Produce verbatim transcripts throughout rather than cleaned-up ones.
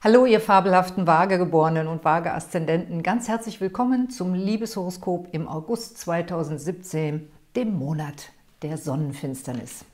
Hallo, ihr fabelhaften Waagegeborenen und Waage-Aszendenten. Ganz herzlich willkommen zum Liebeshoroskop im August zweitausendsiebzehn, dem Monat der Sonnenfinsternis.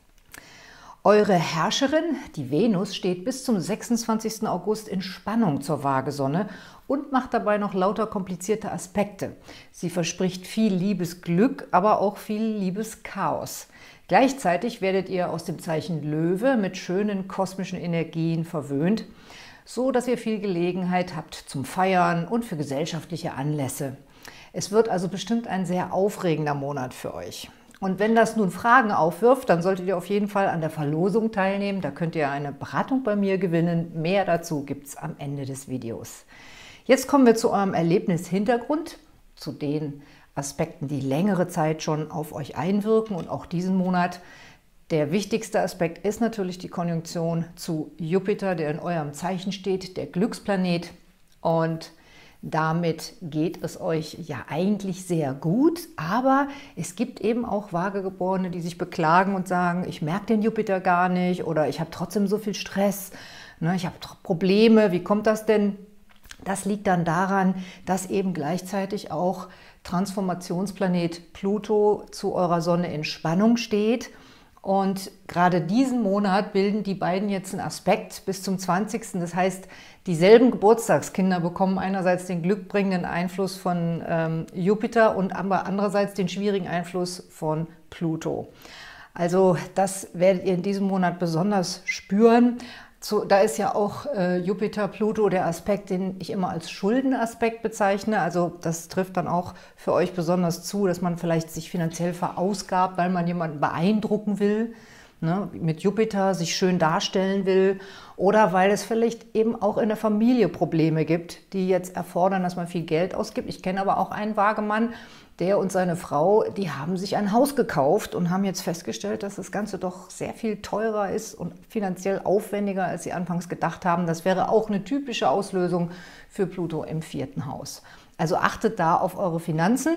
Eure Herrscherin, die Venus, steht bis zum sechsundzwanzigsten August in Spannung zur Waagesonne und macht dabei noch lauter komplizierte Aspekte. Sie verspricht viel Liebesglück, aber auch viel Liebeschaos. Gleichzeitig werdet ihr aus dem Zeichen Löwe mit schönen kosmischen Energien verwöhnt, so dass ihr viel Gelegenheit habt zum Feiern und für gesellschaftliche Anlässe. Es wird also bestimmt ein sehr aufregender Monat für euch. Und wenn das nun Fragen aufwirft, dann solltet ihr auf jeden Fall an der Verlosung teilnehmen. Da könnt ihr eine Beratung bei mir gewinnen. Mehr dazu gibt es am Ende des Videos. Jetzt kommen wir zu eurem Erlebnishintergrund, zu den Aspekten, die längere Zeit schon auf euch einwirken und auch diesen Monat. Der wichtigste Aspekt ist natürlich die Konjunktion zu Jupiter, der in eurem Zeichen steht, der Glücksplanet. Und damit geht es euch ja eigentlich sehr gut, aber es gibt eben auch Waagegeborene, die sich beklagen und sagen, ich merke den Jupiter gar nicht oder ich habe trotzdem so viel Stress, ne, ich habe Probleme, wie kommt das denn? Das liegt dann daran, dass eben gleichzeitig auch Transformationsplanet Pluto zu eurer Sonne in Spannung steht. Und gerade diesen Monat bilden die beiden jetzt einen Aspekt bis zum zwanzigsten Das heißt, dieselben Geburtstagskinder bekommen einerseits den glückbringenden Einfluss von ähm, Jupiter und aber andererseits den schwierigen Einfluss von Pluto. Also das werdet ihr in diesem Monat besonders spüren. So, da ist ja auch äh, Jupiter-Pluto der Aspekt, den ich immer als Schuldenaspekt bezeichne. Also das trifft dann auch für euch besonders zu, dass man vielleicht sich finanziell verausgabt, weil man jemanden beeindrucken will, ne, mit Jupiter sich schön darstellen will oder weil es vielleicht eben auch in der Familie Probleme gibt, die jetzt erfordern, dass man viel Geld ausgibt. Ich kenne aber auch einen Waagemann, der und seine Frau, die haben sich ein Haus gekauft und haben jetzt festgestellt, dass das Ganze doch sehr viel teurer ist und finanziell aufwendiger, als sie anfangs gedacht haben. Das wäre auch eine typische Auslösung für Pluto im vierten Haus. Also achtet da auf eure Finanzen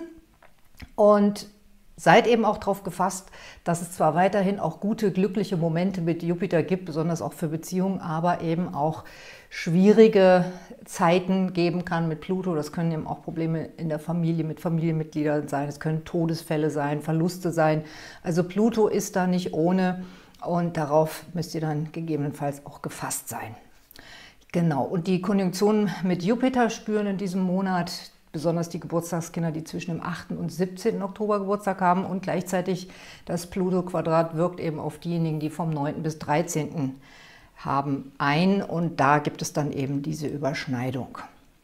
und seid eben auch darauf gefasst, dass es zwar weiterhin auch gute, glückliche Momente mit Jupiter gibt, besonders auch für Beziehungen, aber eben auch schwierige Zeiten geben kann mit Pluto. Das können eben auch Probleme in der Familie mit Familienmitgliedern sein, es können Todesfälle sein, Verluste sein. Also Pluto ist da nicht ohne und darauf müsst ihr dann gegebenenfalls auch gefasst sein. Genau, und die Konjunktionen mit Jupiter spüren in diesem Monat besonders die Geburtstagskinder, die zwischen dem achten und siebzehnten Oktober Geburtstag haben und gleichzeitig das Pluto-Quadrat wirkt eben auf diejenigen, die vom neunten bis dreizehnten haben ein und da gibt es dann eben diese Überschneidung.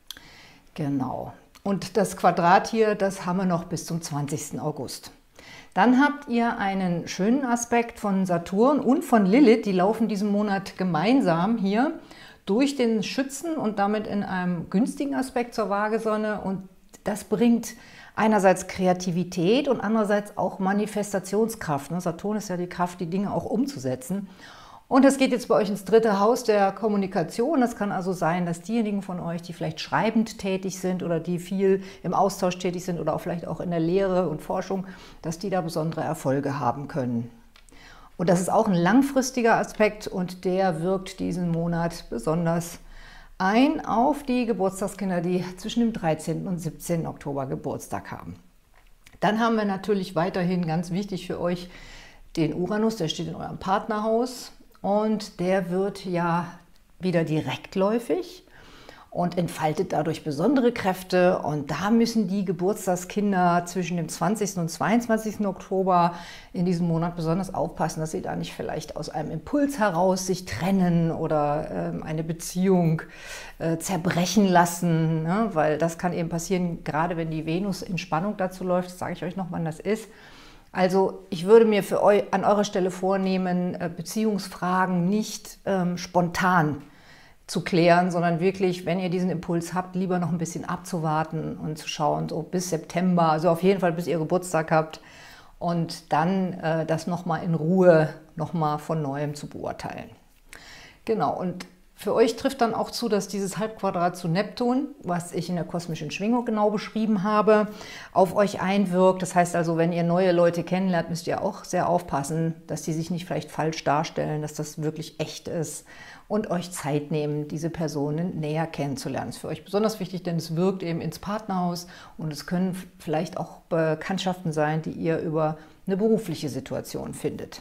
Genau. Und das Quadrat hier, das haben wir noch bis zum zwanzigsten August. Dann habt ihr einen schönen Aspekt von Saturn und von Lilith, die laufen diesen Monat gemeinsam hier durch den Schützen und damit in einem günstigen Aspekt zur Waagesonne und das bringt einerseits Kreativität und andererseits auch Manifestationskraft. Saturn ist ja die Kraft, die Dinge auch umzusetzen. Und es geht jetzt bei euch ins dritte Haus der Kommunikation. Das kann also sein, dass diejenigen von euch, die vielleicht schreibend tätig sind oder die viel im Austausch tätig sind oder auch vielleicht auch in der Lehre und Forschung, dass die da besondere Erfolge haben können. Und das ist auch ein langfristiger Aspekt und der wirkt diesen Monat besonders ein auf die Geburtstagskinder, die zwischen dem dreizehnten und siebzehnten Oktober Geburtstag haben. Dann haben wir natürlich weiterhin ganz wichtig für euch den Uranus, der steht in eurem Partnerhaus. Und der wird ja wieder direktläufig und entfaltet dadurch besondere Kräfte. Und da müssen die Geburtstagskinder zwischen dem zwanzigsten und zweiundzwanzigsten Oktober in diesem Monat besonders aufpassen, dass sie da nicht vielleicht aus einem Impuls heraus sich trennen oder äh, eine Beziehung äh, zerbrechen lassen. Ne? Weil das kann eben passieren, gerade wenn die Venus in Spannung dazu läuft. Das sage ich euch noch, wann das ist. Also ich würde mir für euch an eurer Stelle vornehmen, Beziehungsfragen nicht ähm, spontan zu klären, sondern wirklich, wenn ihr diesen Impuls habt, lieber noch ein bisschen abzuwarten und zu schauen, so bis September, also auf jeden Fall bis ihr Geburtstag habt und dann äh, das nochmal in Ruhe, nochmal von Neuem zu beurteilen. Genau, und für euch trifft dann auch zu, dass dieses Halbquadrat zu Neptun, was ich in der kosmischen Schwingung genau beschrieben habe, auf euch einwirkt. Das heißt also, wenn ihr neue Leute kennenlernt, müsst ihr auch sehr aufpassen, dass die sich nicht vielleicht falsch darstellen, dass das wirklich echt ist und euch Zeit nehmen, diese Personen näher kennenzulernen. Das ist für euch besonders wichtig, denn es wirkt eben ins Partnerhaus und es können vielleicht auch Bekanntschaften sein, die ihr über eine berufliche Situation findet.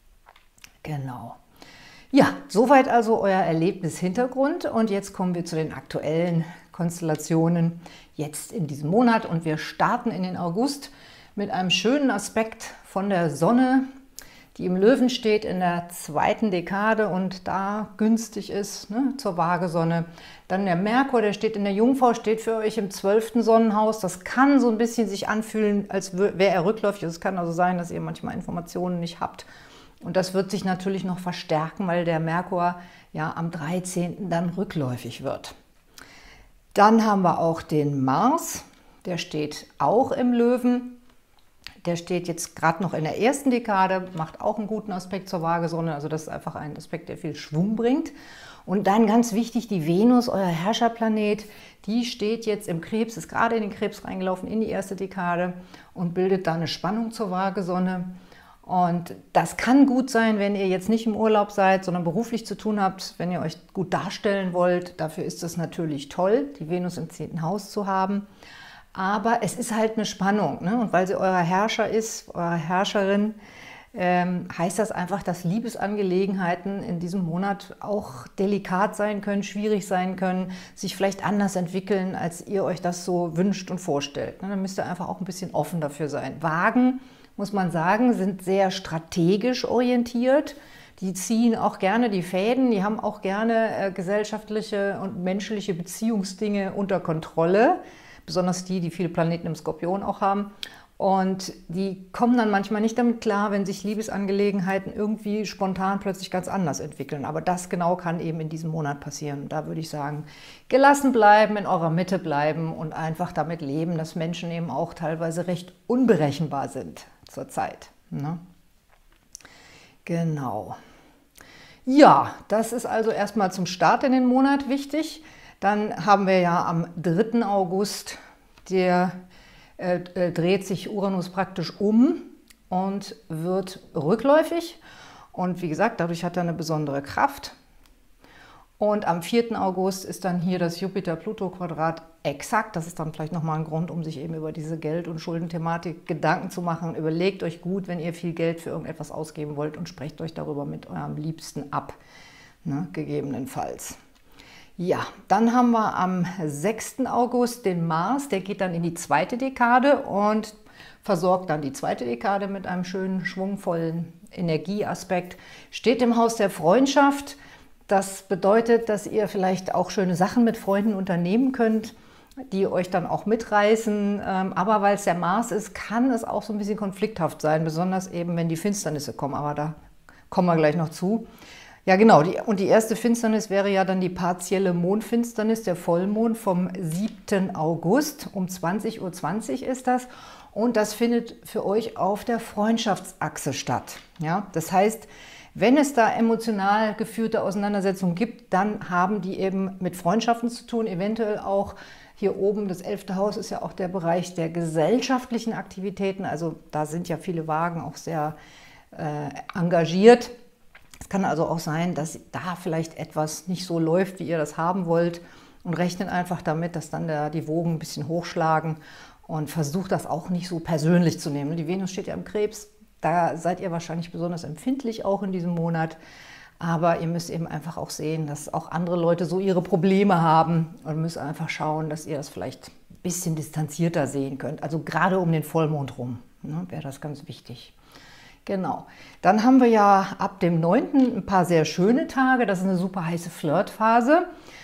Genau. Ja, soweit also euer Erlebnishintergrund und jetzt kommen wir zu den aktuellen Konstellationen jetzt in diesem Monat und wir starten in den August mit einem schönen Aspekt von der Sonne, die im Löwen steht in der zweiten Dekade und da günstig ist, ne, zur Waagesonne. Dann der Merkur, der steht in der Jungfrau, steht für euch im zwölften Sonnenhaus. Das kann so ein bisschen sich anfühlen, als wäre er rückläufig. Es kann also sein, dass ihr manchmal Informationen nicht habt. Und das wird sich natürlich noch verstärken, weil der Merkur ja am dreizehnten dann rückläufig wird. Dann haben wir auch den Mars, der steht auch im Löwen. Der steht jetzt gerade noch in der ersten Dekade, macht auch einen guten Aspekt zur Waagesonne. Also das ist einfach ein Aspekt, der viel Schwung bringt. Und dann ganz wichtig, die Venus, euer Herrscherplanet, die steht jetzt im Krebs, ist gerade in den Krebs reingelaufen, in die erste Dekade und bildet da eine Spannung zur Waagesonne. Und das kann gut sein, wenn ihr jetzt nicht im Urlaub seid, sondern beruflich zu tun habt, wenn ihr euch gut darstellen wollt. Dafür ist es natürlich toll, die Venus im zehnten Haus zu haben. Aber es ist halt eine Spannung, ne? Und weil sie euer Herrscher ist, eure Herrscherin, ähm, heißt das einfach, dass Liebesangelegenheiten in diesem Monat auch delikat sein können, schwierig sein können, sich vielleicht anders entwickeln, als ihr euch das so wünscht und vorstellt. Ne? Dann müsst ihr einfach auch ein bisschen offen dafür sein. Wagen, muss man sagen, sind sehr strategisch orientiert. Die ziehen auch gerne die Fäden, die haben auch gerne äh, gesellschaftliche und menschliche Beziehungsdinge unter Kontrolle, besonders die, die viele Planeten im Skorpion auch haben. Und die kommen dann manchmal nicht damit klar, wenn sich Liebesangelegenheiten irgendwie spontan plötzlich ganz anders entwickeln. Aber das genau kann eben in diesem Monat passieren. Da würde ich sagen, gelassen bleiben, in eurer Mitte bleiben und einfach damit leben, dass Menschen eben auch teilweise recht unberechenbar sind zurzeit. Ne? Genau. Ja, das ist also erstmal zum Start in den Monat wichtig. Dann haben wir ja am dritten August, der äh, äh, dreht sich Uranus praktisch um und wird rückläufig. Und wie gesagt, dadurch hat er eine besondere Kraft. Und am vierten August ist dann hier das Jupiter-Pluto-Quadrat exakt. Das ist dann vielleicht nochmal ein Grund, um sich eben über diese Geld- und Schuldenthematik Gedanken zu machen. Überlegt euch gut, wenn ihr viel Geld für irgendetwas ausgeben wollt und sprecht euch darüber mit eurem Liebsten ab, ne, gegebenenfalls. Ja, dann haben wir am sechsten August den Mars, der geht dann in die zweite Dekade und versorgt dann die zweite Dekade mit einem schönen, schwungvollen Energieaspekt. Steht im Haus der Freundschaft. Das bedeutet, dass ihr vielleicht auch schöne Sachen mit Freunden unternehmen könnt, die euch dann auch mitreißen. Aber weil es der Mars ist, kann es auch so ein bisschen konflikthaft sein, besonders eben, wenn die Finsternisse kommen. Aber da kommen wir gleich noch zu. Ja, genau. Die, und die erste Finsternis wäre ja dann die partielle Mondfinsternis, der Vollmond vom siebten August. Um zwanzig Uhr zwanzig ist das. Und das findet für euch auf der Freundschaftsachse statt. Ja, das heißt, wenn es da emotional geführte Auseinandersetzungen gibt, dann haben die eben mit Freundschaften zu tun, eventuell auch hier oben, das elfte Haus ist ja auch der Bereich der gesellschaftlichen Aktivitäten, also da sind ja viele Wagen auch sehr äh, engagiert. Es kann also auch sein, dass da vielleicht etwas nicht so läuft, wie ihr das haben wollt und rechnet einfach damit, dass dann der, die Wogen ein bisschen hochschlagen und versucht das auch nicht so persönlich zu nehmen. Die Venus steht ja im Krebs. Da seid ihr wahrscheinlich besonders empfindlich auch in diesem Monat. Aber ihr müsst eben einfach auch sehen, dass auch andere Leute so ihre Probleme haben und müsst einfach schauen, dass ihr das vielleicht ein bisschen distanzierter sehen könnt. Also gerade um den Vollmond rum, ne, wäre das ganz wichtig. Genau. Dann haben wir ja ab dem neunten ein paar sehr schöne Tage. Das ist eine super heiße Flirtphase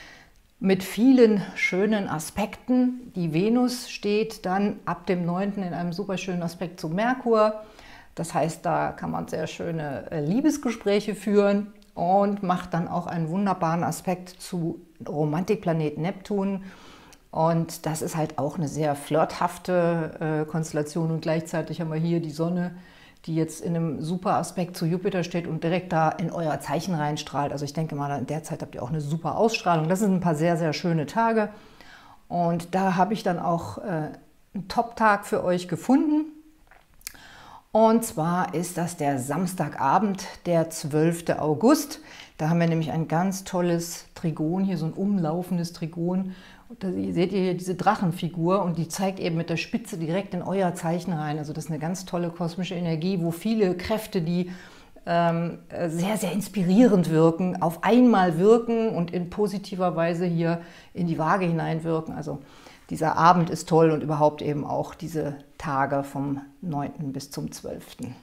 mit vielen schönen Aspekten. Die Venus steht dann ab dem neunten in einem super schönen Aspekt zu Merkur. Das heißt, da kann man sehr schöne Liebesgespräche führen und macht dann auch einen wunderbaren Aspekt zu Romantikplanet Neptun. Und das ist halt auch eine sehr flirthafte äh, Konstellation und gleichzeitig haben wir hier die Sonne, die jetzt in einem super Aspekt zu Jupiter steht und direkt da in euer Zeichen reinstrahlt. Also ich denke mal, in der Zeit habt ihr auch eine super Ausstrahlung. Das sind ein paar sehr, sehr schöne Tage. Und da habe ich dann auch äh, einen Top-Tag für euch gefunden. Und zwar ist das der Samstagabend, der zwölfte August. Da haben wir nämlich ein ganz tolles Trigon, hier so ein umlaufendes Trigon. Und da seht ihr hier diese Drachenfigur und die zeigt eben mit der Spitze direkt in euer Zeichen rein. Also das ist eine ganz tolle kosmische Energie, wo viele Kräfte, die ähm, sehr, sehr inspirierend wirken, auf einmal wirken und in positiver Weise hier in die Waage hineinwirken. Also dieser Abend ist toll und überhaupt eben auch diese Tage vom neunten bis zum zwölften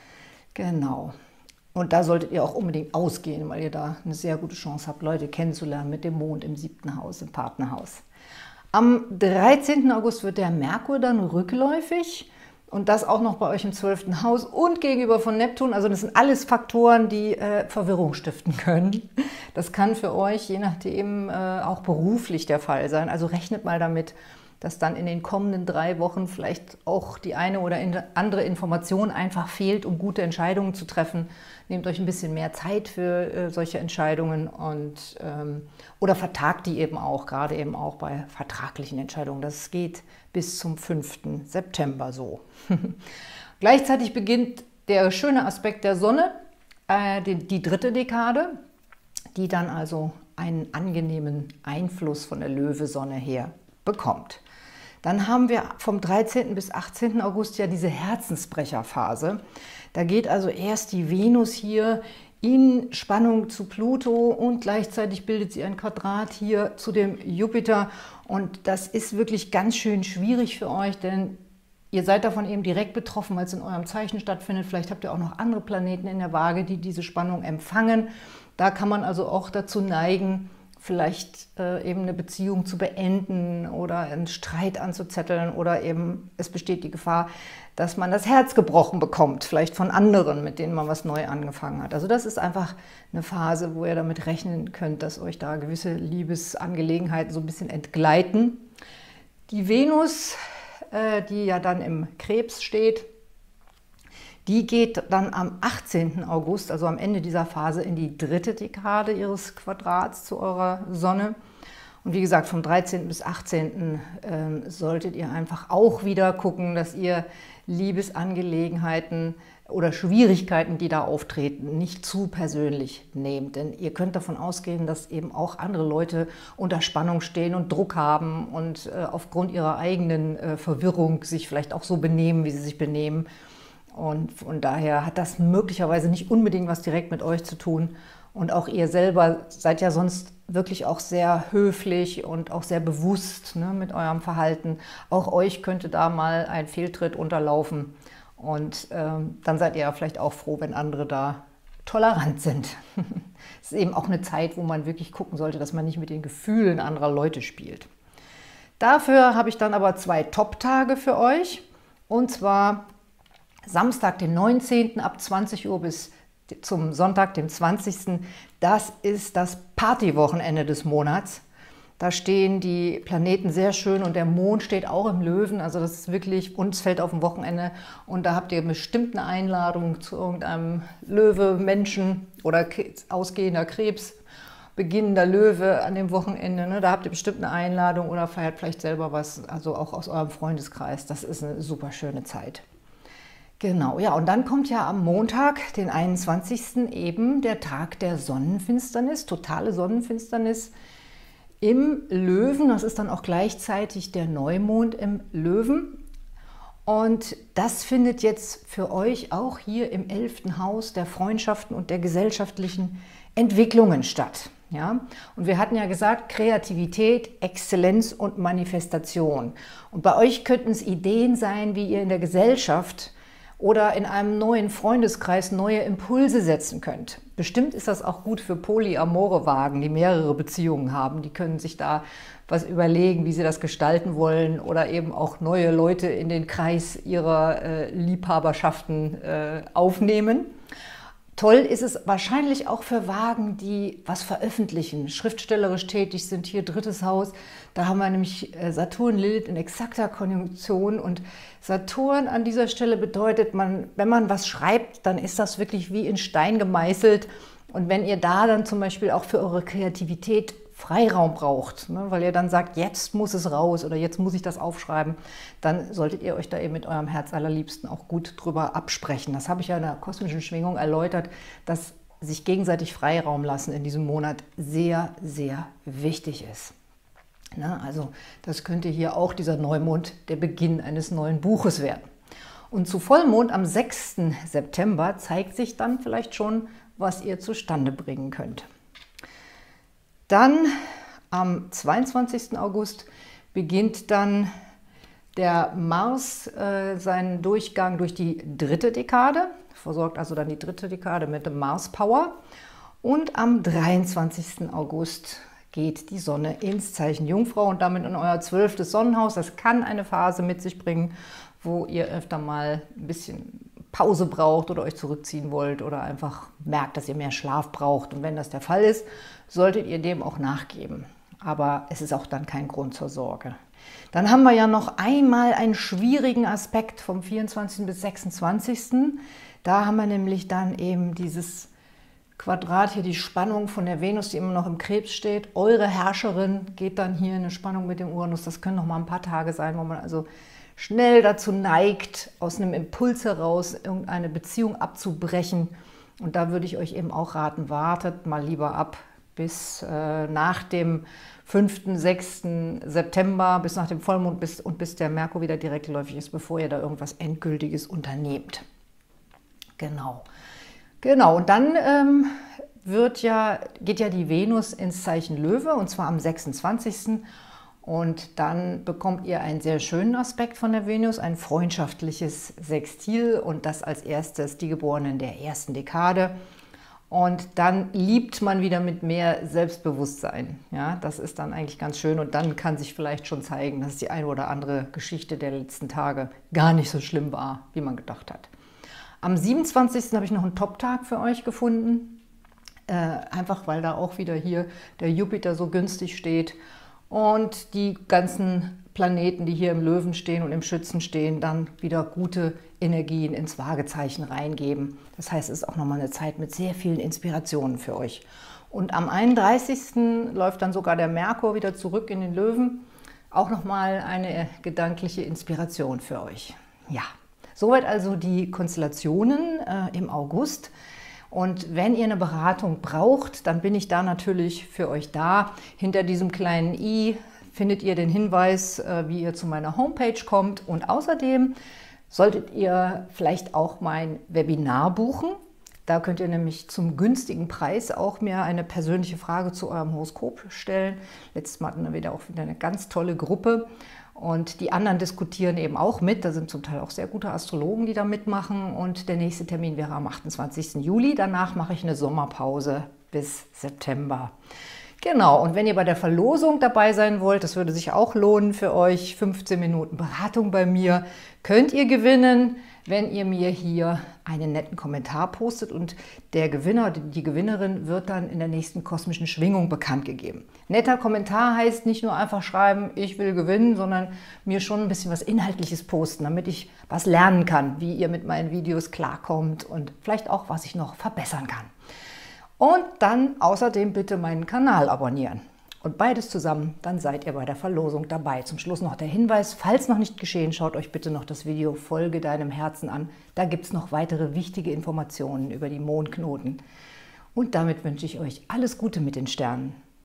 Genau. Und da solltet ihr auch unbedingt ausgehen, weil ihr da eine sehr gute Chance habt, Leute kennenzulernen mit dem Mond im siebten Haus, im Partnerhaus. Am dreizehnten August wird der Merkur dann rückläufig und das auch noch bei euch im zwölften Haus und gegenüber von Neptun. Also das sind alles Faktoren, die äh, Verwirrung stiften können. Das kann für euch je nachdem äh, auch beruflich der Fall sein. Also rechnet mal damit, dass dann in den kommenden drei Wochen vielleicht auch die eine oder andere Information einfach fehlt, um gute Entscheidungen zu treffen. Nehmt euch ein bisschen mehr Zeit für äh, solche Entscheidungen und, ähm, oder vertagt die eben auch, gerade eben auch bei vertraglichen Entscheidungen. Das geht bis zum fünften September so. Gleichzeitig beginnt der schöne Aspekt der Sonne, äh, die, die dritte Dekade, die dann also einen angenehmen Einfluss von der Löwesonne her bekommt. Dann haben wir vom dreizehnten bis achtzehnten August ja diese Herzensbrecherphase. Da geht also erst die Venus hier in Spannung zu Pluto und gleichzeitig bildet sie ein Quadrat hier zu dem Jupiter. Und das ist wirklich ganz schön schwierig für euch, denn ihr seid davon eben direkt betroffen, weil es in eurem Zeichen stattfindet. Vielleicht habt ihr auch noch andere Planeten in der Waage, die diese Spannung empfangen. Da kann man also auch dazu neigen, vielleicht äh, eben eine Beziehung zu beenden oder einen Streit anzuzetteln oder eben es besteht die Gefahr, dass man das Herz gebrochen bekommt, vielleicht von anderen, mit denen man was neu angefangen hat. Also das ist einfach eine Phase, wo ihr damit rechnen könnt, dass euch da gewisse Liebesangelegenheiten so ein bisschen entgleiten. Die Venus, äh, die ja dann im Krebs steht, die geht dann am achtzehnten August, also am Ende dieser Phase, in die dritte Dekade ihres Quadrats zu eurer Sonne. Und wie gesagt, vom dreizehnten bis achtzehnten Ähm, solltet ihr einfach auch wieder gucken, dass ihr Liebesangelegenheiten oder Schwierigkeiten, die da auftreten, nicht zu persönlich nehmt. Denn ihr könnt davon ausgehen, dass eben auch andere Leute unter Spannung stehen und Druck haben und äh, aufgrund ihrer eigenen äh, Verwirrung sich vielleicht auch so benehmen, wie sie sich benehmen. Und von daher hat das möglicherweise nicht unbedingt was direkt mit euch zu tun. Und auch ihr selber seid ja sonst wirklich auch sehr höflich und auch sehr bewusst, ne, mit eurem Verhalten. Auch euch könnte da mal ein Fehltritt unterlaufen. Und ähm, dann seid ihr ja vielleicht auch froh, wenn andere da tolerant sind. Es ist eben auch eine Zeit, wo man wirklich gucken sollte, dass man nicht mit den Gefühlen anderer Leute spielt. Dafür habe ich dann aber zwei Top-Tage für euch. Und zwar Samstag, den neunzehnten ab zwanzig Uhr bis zum Sonntag, dem zwanzigsten Das ist das Partywochenende des Monats. Da stehen die Planeten sehr schön und der Mond steht auch im Löwen. Also das ist wirklich, uns fällt auf dem Wochenende. Und da habt ihr bestimmt eine Einladung zu irgendeinem Löwe, Menschen oder ausgehender Krebs, beginnender Löwe an dem Wochenende. Ne? Da habt ihr bestimmt eine Einladung oder feiert vielleicht selber was, also auch aus eurem Freundeskreis. Das ist eine super schöne Zeit. Genau, ja, und dann kommt ja am Montag, den einundzwanzigsten eben der Tag der Sonnenfinsternis, totale Sonnenfinsternis im Löwen. Das ist dann auch gleichzeitig der Neumond im Löwen. Und das findet jetzt für euch auch hier im elften Haus der Freundschaften und der gesellschaftlichen Entwicklungen statt. Ja? Und wir hatten ja gesagt, Kreativität, Exzellenz und Manifestation. Und bei euch könnten es Ideen sein, wie ihr in der Gesellschaft oder in einem neuen Freundeskreis neue Impulse setzen könnt. Bestimmt ist das auch gut für polyamore Wagen, die mehrere Beziehungen haben. Die können sich da was überlegen, wie sie das gestalten wollen oder eben auch neue Leute in den Kreis ihrer äh, Liebhaberschaften äh, aufnehmen. Toll ist es wahrscheinlich auch für Waagen, die was veröffentlichen, schriftstellerisch tätig sind. Hier drittes Haus, da haben wir nämlich Saturn, Lilith in exakter Konjunktion. Und Saturn an dieser Stelle bedeutet, man, wenn man was schreibt, dann ist das wirklich wie in Stein gemeißelt. Und wenn ihr da dann zum Beispiel auch für eure Kreativität Freiraum braucht, ne, weil ihr dann sagt, jetzt muss es raus oder jetzt muss ich das aufschreiben, dann solltet ihr euch da eben mit eurem Herz allerliebsten auch gut drüber absprechen. Das habe ich ja in der kosmischen Schwingung erläutert, dass sich gegenseitig Freiraum lassen in diesem Monat sehr, sehr wichtig ist. Ne, also das könnte hier auch dieser Neumond der Beginn eines neuen Buches werden. Und zu Vollmond am sechsten September zeigt sich dann vielleicht schon, was ihr zustande bringen könnt. Dann am zweiundzwanzigsten August beginnt dann der Mars äh, seinen Durchgang durch die dritte Dekade, versorgt also dann die dritte Dekade mit dem Mars-Power. Und am dreiundzwanzigsten August geht die Sonne ins Zeichen Jungfrau und damit in euer zwölftes Sonnenhaus. Das kann eine Phase mit sich bringen, wo ihr öfter mal ein bisschen Pause braucht oder euch zurückziehen wollt oder einfach merkt, dass ihr mehr Schlaf braucht. Und wenn das der Fall ist, solltet ihr dem auch nachgeben. Aber es ist auch dann kein Grund zur Sorge. Dann haben wir ja noch einmal einen schwierigen Aspekt vom vierundzwanzigsten bis sechsundzwanzigsten Da haben wir nämlich dann eben dieses Quadrat hier, die Spannung von der Venus, die immer noch im Krebs steht. Eure Herrscherin geht dann hier in eine Spannung mit dem Uranus. Das können noch mal ein paar Tage sein, wo man also schnell dazu neigt, aus einem Impuls heraus irgendeine Beziehung abzubrechen. Und da würde ich euch eben auch raten, wartet mal lieber ab bis äh, nach dem fünften, sechsten September, bis nach dem Vollmond bis, und bis der Merkur wieder direktläufig ist, bevor ihr da irgendwas Endgültiges unternehmt. Genau. Genau, und dann ähm, wird ja, geht ja die Venus ins Zeichen Löwe, und zwar am sechsundzwanzigsten Und dann bekommt ihr einen sehr schönen Aspekt von der Venus, ein freundschaftliches Sextil und das als erstes die Geborenen der ersten Dekade. Und dann liebt man wieder mit mehr Selbstbewusstsein. Ja, das ist dann eigentlich ganz schön und dann kann sich vielleicht schon zeigen, dass die eine oder andere Geschichte der letzten Tage gar nicht so schlimm war, wie man gedacht hat. Am siebenundzwanzigsten habe ich noch einen Top-Tag für euch gefunden, äh, einfach weil da auch wieder hier der Jupiter so günstig steht. Und die ganzen Planeten, die hier im Löwen stehen und im Schützen stehen, dann wieder gute Energien ins Waagezeichen reingeben. Das heißt, es ist auch nochmal eine Zeit mit sehr vielen Inspirationen für euch. Und am einunddreißigsten läuft dann sogar der Merkur wieder zurück in den Löwen. Auch nochmal eine gedankliche Inspiration für euch. Ja, soweit also die Konstellationen äh, im August. Und wenn ihr eine Beratung braucht, dann bin ich da natürlich für euch da. Hinter diesem kleinen i findet ihr den Hinweis, wie ihr zu meiner Homepage kommt. Und außerdem solltet ihr vielleicht auch mein Webinar buchen. Da könnt ihr nämlich zum günstigen Preis auch mir eine persönliche Frage zu eurem Horoskop stellen. Letztes Mal hatten wir wieder auch wieder eine ganz tolle Gruppe. Und die anderen diskutieren eben auch mit. Da sind zum Teil auch sehr gute Astrologen, die da mitmachen. Und der nächste Termin wäre am achtundzwanzigsten Juli. Danach mache ich eine Sommerpause bis September. Genau, und wenn ihr bei der Verlosung dabei sein wollt, das würde sich auch lohnen für euch, fünfzehn Minuten Beratung bei mir, könnt ihr gewinnen, wenn ihr mir hier einen netten Kommentar postet und der Gewinner, die Gewinnerin wird dann in der nächsten kosmischen Schwingung bekannt gegeben. Netter Kommentar heißt nicht nur einfach schreiben, ich will gewinnen, sondern mir schon ein bisschen was Inhaltliches posten, damit ich was lernen kann, wie ihr mit meinen Videos klarkommt und vielleicht auch, was ich noch verbessern kann. Und dann außerdem bitte meinen Kanal abonnieren. Und beides zusammen, dann seid ihr bei der Verlosung dabei. Zum Schluss noch der Hinweis, falls noch nicht geschehen, schaut euch bitte noch das Video Folge deinem Herzen an. Da gibt es noch weitere wichtige Informationen über die Mondknoten. Und damit wünsche ich euch alles Gute mit den Sternen.